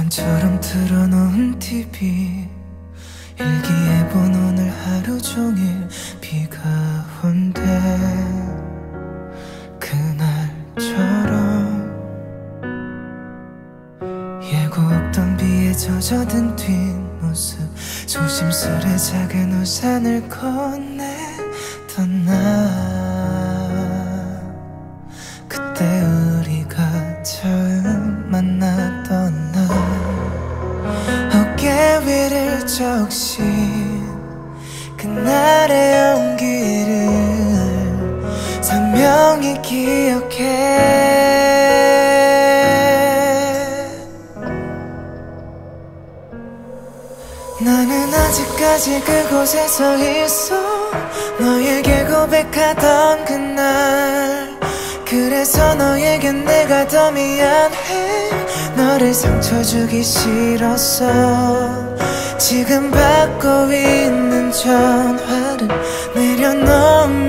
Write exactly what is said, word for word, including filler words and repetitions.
습관처럼 틀어놓은 티비 일기예보 오늘 하루 종일 비가 온대. 그날처럼 예고 없던 비에 젖어든 뒷모습 조심스레 작은 우산을 건네던 날 그때 우리가 처음 만났던 날 어깨 위를 적신 그날의 연기를 선명히 기억해. 나는 아직까지 그곳에 서 있어 너에게 고백하던 그날. 그래서 너에겐 내가 더 미안해. 너를 상처 주기 싫었어. 지금 받고 있는 전화를 내려놓으면